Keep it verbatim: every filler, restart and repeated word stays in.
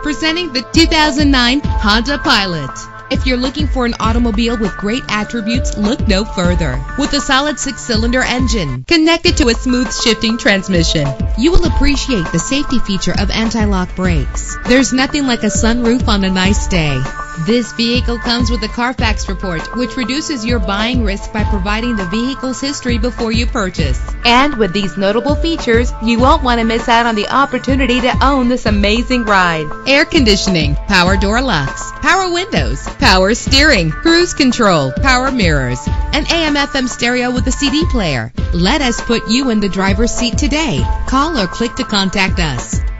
Presenting the two thousand nine Honda Pilot. If you're looking for an automobile with great attributes, look no further. With a solid six-cylinder engine connected to a smooth shifting transmission, you will appreciate the safety feature of anti-lock brakes. There's nothing like a sunroof on a nice day. This vehicle comes with a Carfax report, which reduces your buying risk by providing the vehicle's history before you purchase. And with these notable features, you won't want to miss out on the opportunity to own this amazing ride. Air conditioning, power door locks, power windows, power steering, cruise control, power mirrors, an A M F M stereo with a C D player. Let us put you in the driver's seat today. Call or click to contact us.